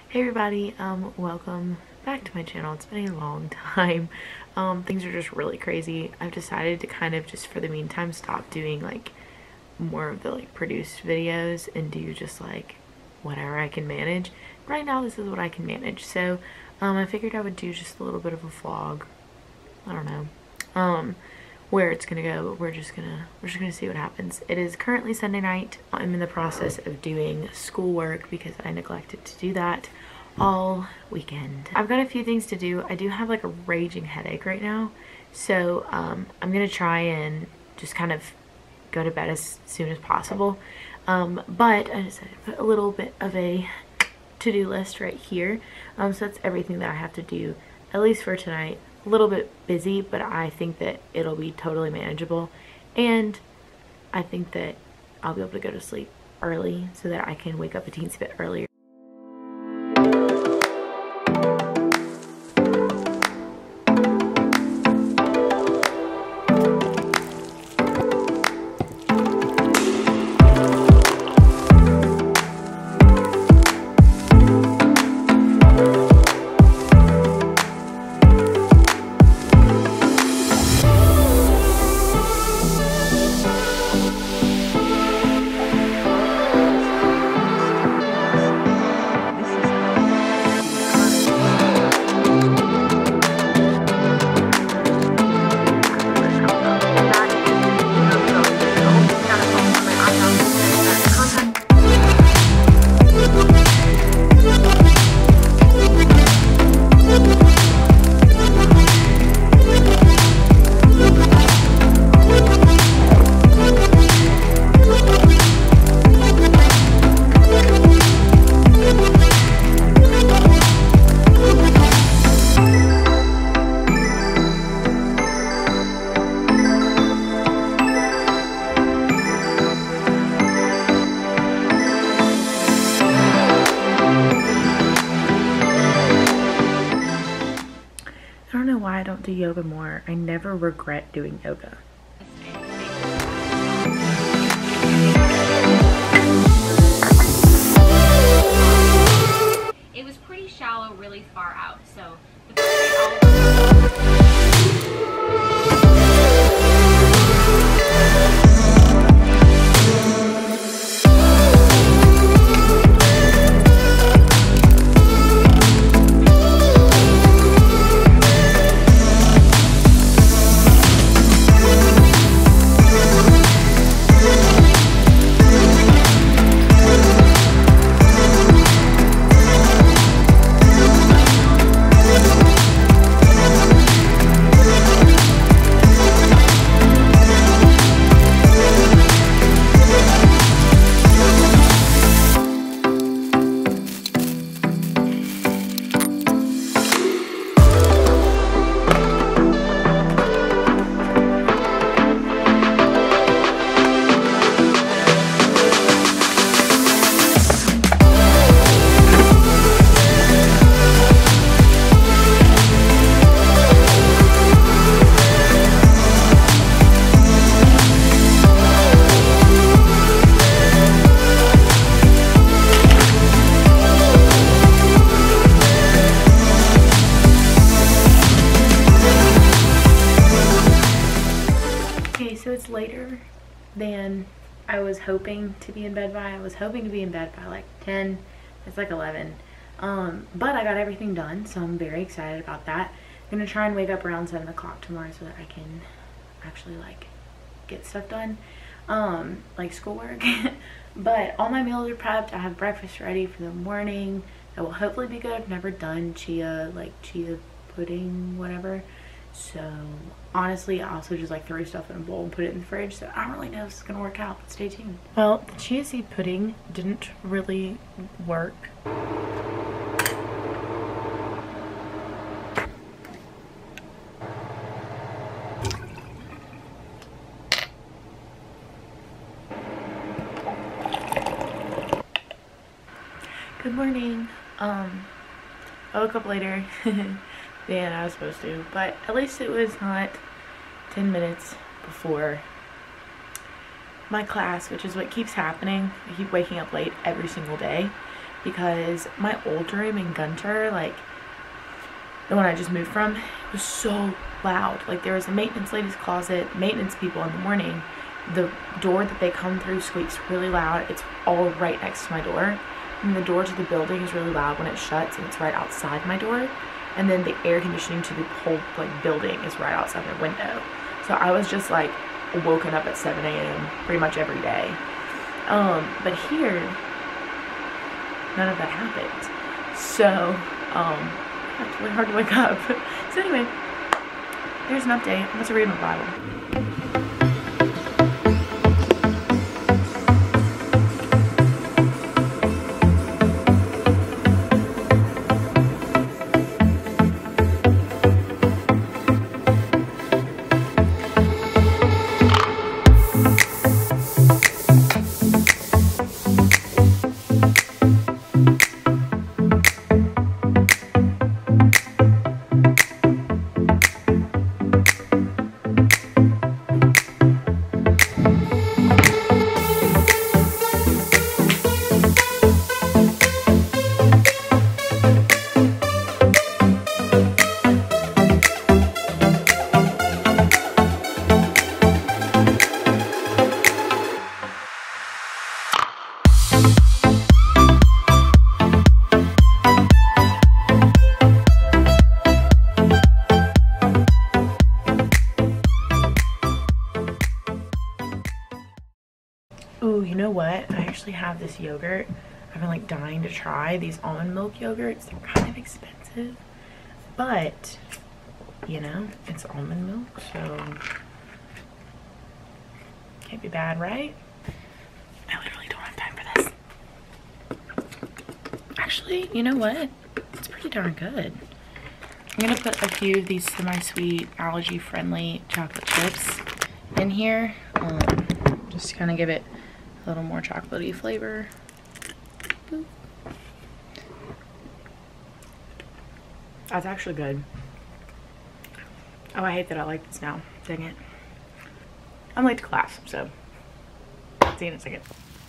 Hey everybody, welcome back to my channel. It's been a long time. Things are just really crazy. I've decided to kind of just for the meantime stop doing like more of the like produced videos and do just like whatever I can manage. Right now this is what I can manage. So I figured I would do just a little bit of a vlog. I don't know. Where it's gonna go, we're just gonna see what happens. It is currently Sunday night. I'm in the process of doing schoolwork because I neglected to do that all weekend. I've got a few things to do. I do have like a raging headache right now, so I'm gonna try and just kind of go to bed as soon as possible. But I decided to put a little bit of a to-do list right here. So that's everything that I have to do, at least for tonight. A little bit busy, but I think that it'll be totally manageable, and I think that I'll be able to go to sleep early so that I can wake up a teensy bit earlier. I don't know why I don't do yoga more. I never regret doing yoga. It was pretty shallow, really far out, so it's later than I was hoping to be in bed by. I was hoping to be in bed by like 10. It's like 11. But I got everything done, so I'm very excited about that. I'm gonna try and wake up around 7 o'clock tomorrow so that I can actually like get stuff done, like schoolwork. But all my meals are prepped. I have breakfast ready for the morning. That will hopefully be good. I've never done chia pudding, whatever. So honestly, I also just like throw stuff in a bowl and put it in the fridge, so I don't really know if it's gonna work out, but stay tuned. Well, the chia seed pudding didn't really work. Good morning. I woke up later than I was supposed to, but at least it was not 10 minutes before my class, which is what keeps happening. I keep waking up late every single day. because my old room in Gunter, like the one I just moved from, was so loud. Like there was a maintenance lady's closet, maintenance people in the morning. The door that they come through squeaks really loud. It's all right next to my door. And the door to the building is really loud when it shuts, and it's right outside my door. And then the air conditioning to the whole like building is right outside my window. So I was just like woken up at 7 a.m. pretty much every day. But here, none of that happened. So, it's really hard to wake up. So anyway, here's an update. I'm about to read my Bible. Ooh, you know what? I actually have this yogurt. I've been like dying to try these almond milk yogurts. They're kind of expensive, but you know, it's almond milk, so can't be bad, right? I literally don't have time for this. Actually, you know what? It's pretty darn good. I'm gonna put a few of these semi-sweet, allergy-friendly chocolate chips in here, just to kind of give it a little more chocolatey flavor. Boop. That's actually good. Oh, I hate that I like this now. Dang it. I'm late to class, so see you in a second.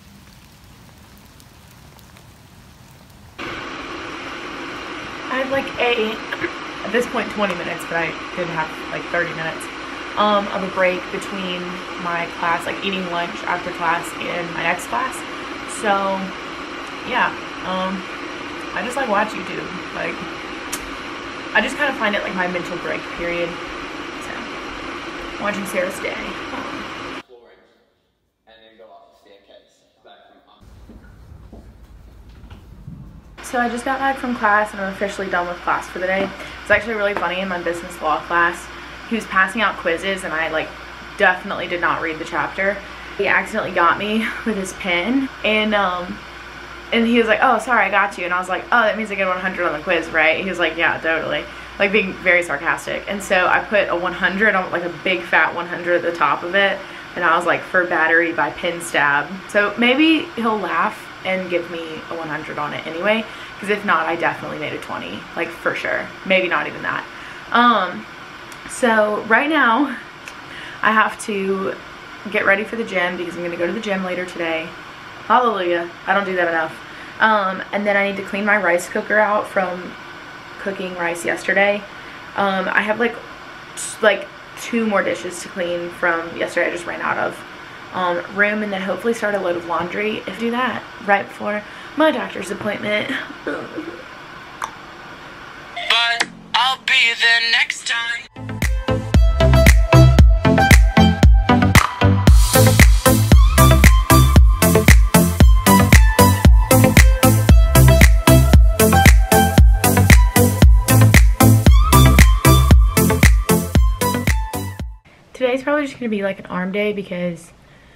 I had like at this point 20 minutes, but I did have like 30 minutes of a break between my class, like eating lunch after class and my next class. So yeah, I just like watch YouTube. Like I just kind of find it like my mental break period. So watching Sarah's day. So I just got back from class and I'm officially done with class for the day. It's actually really funny. In my business law class, he was passing out quizzes and I like definitely did not read the chapter. He accidentally got me with his pen and he was like, oh, sorry, I got you. And I was like, oh, that means I get 100 on the quiz, right? He was like, yeah, totally. Like being very sarcastic. And so I put a 100 on, like a big fat 100 at the top of it. And I was like, for battery by pen stab. So maybe he'll laugh and give me a 100 on it anyway, because if not, I definitely made a 20, like for sure. Maybe not even that. So right now I have to get ready for the gym because I'm gonna go to the gym later today. Hallelujah, I don't do that enough. And then I need to clean my rice cooker out from cooking rice yesterday. I have like 2 more dishes to clean from yesterday I just ran out of room, and then hopefully start a load of laundry if I do that right before my doctor's appointment. But I'll be there next time. Today's probably just gonna be like an arm day because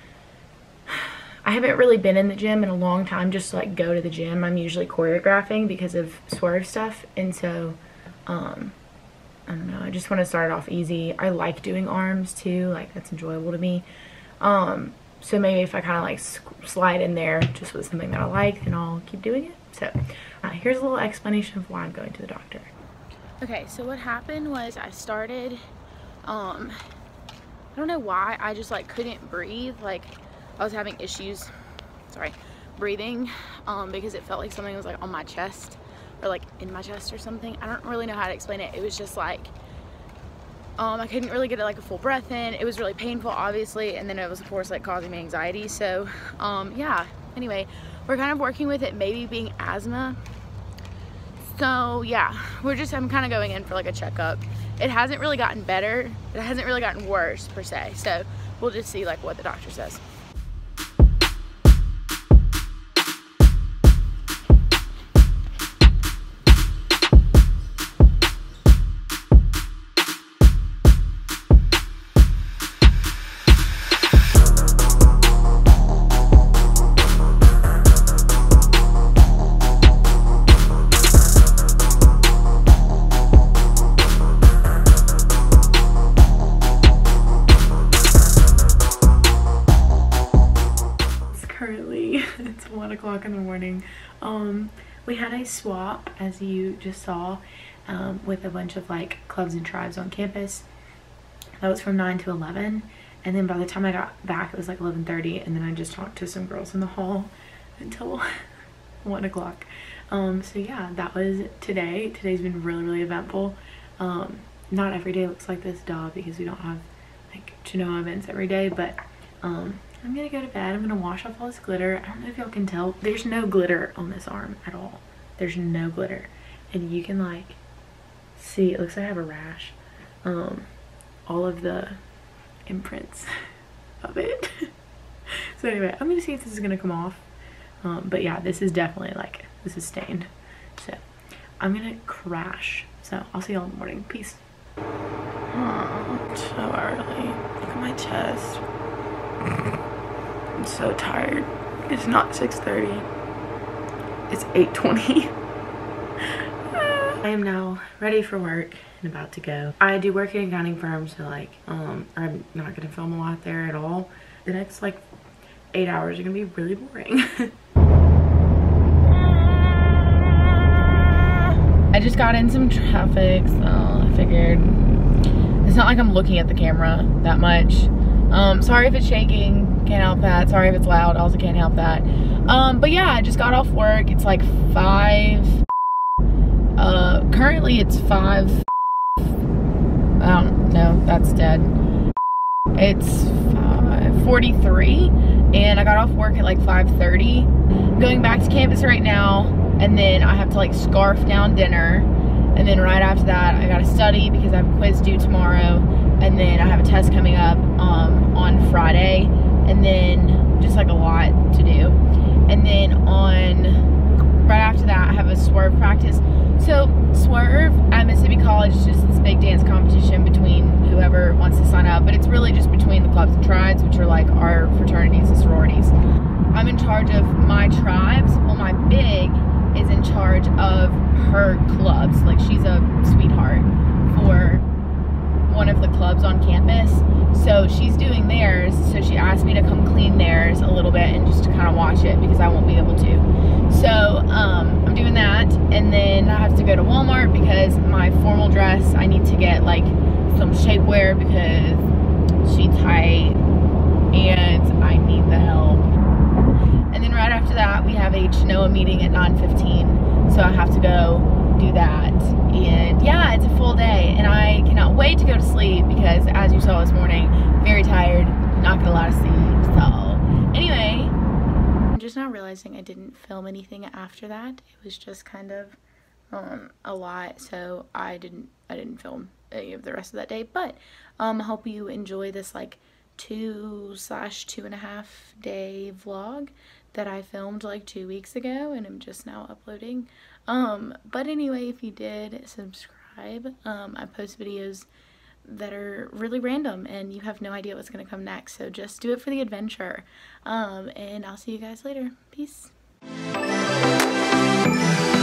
I haven't really been in the gym in a long time just to like go to the gym. I'm usually choreographing because of Swerve stuff, and so I don't know, I just want to start off easy. I like doing arms too, like that's enjoyable to me. So maybe if I kind of like slide in there just with something that I like, then I'll keep doing it. So here's a little explanation of why I'm going to the doctor. Okay, so what happened was I started I don't know why, I just like couldn't breathe. Like I was having issues, sorry, breathing because it felt like something was like on my chest or like in my chest or something. I don't really know how to explain it. It was just like I couldn't really get like a full breath in. It was really painful, obviously, and then it was of course like causing me anxiety. So yeah, anyway, we're kind of working with it maybe being asthma. So yeah, I'm kind of going in for like a checkup. It hasn't really gotten better. It hasn't really gotten worse per se. So we'll just see like what the doctor says. It's 1 o'clock in the morning. We had a swap, as you just saw, with a bunch of like clubs and tribes on campus. That was from 9 to 11, and then by the time I got back it was like 11:30, and then I just talked to some girls in the hall until 1 o'clock. So yeah, that was today. Today's been really eventful. Not every day looks like this, duh, because we don't have like Genoa events every day, but I'm gonna go to bed. I'm gonna wash off all this glitter. I don't know if y'all can tell. There's no glitter on this arm at all. There's no glitter. And you can like see, it looks like I have a rash. All of the imprints of it. So anyway, I'm gonna see if this is gonna come off. But yeah, this is definitely like, this is stained. So I'm gonna crash. So I'll see y'all in the morning. Peace. So early. Look at my chest. I'm so tired. It's not 6:30. It's 8:20. I am now ready for work and about to go. I do work in an accounting firm, so like I'm not gonna film a lot there at all. The next like 8 hours are gonna be really boring. I just got in some traffic, so I figured it's not like I'm looking at the camera that much. Sorry if it's shaking, can't help that. Sorry if it's loud, also can't help that. But yeah, I just got off work. It's like 5. Currently it's 5. I don't know, that's dead. It's 5:43, and I got off work at like 5:30. Going back to campus right now, and then I have to like scarf down dinner, and then right after that I gotta study because I have a quiz due tomorrow, and then I have a test coming up on Friday, and then just like a lot to do. And then right after that I have a swerve practice. So swerve at Mississippi College is just this big dance competition between whoever wants to sign up, but it's really just between the clubs and tribes, which are like our fraternities and sororities. I'm in charge of my tribes. Well, my big is in charge of her clubs. Like, she's a sweetheart for one of the clubs on campus, so she's doing theirs. So she asked me to come clean theirs a little bit and just to kind of watch it because I won't be able to. So I'm doing that, and then I have to go to Walmart because my formal dress, I need to get like some shapewear because she's tight and I need the help. And then right after that we have a Genoa meeting at 9:15, so I have to go do that. And yeah, it's a full day, and I cannot wait to go to sleep because, as you saw this morning, very tired, not getting a lot of sleep. So anyway, I'm just now realizing I didn't film anything after that. It was just kind of a lot, so I didn't film any of the rest of that day. But I hope you enjoy this like 2/2.5 day vlog that I filmed like 2 weeks ago, and I'm just now uploading. But anyway, if you did, subscribe. I post videos that are really random and you have no idea what's gonna come next, so just do it for the adventure. And I'll see you guys later. Peace.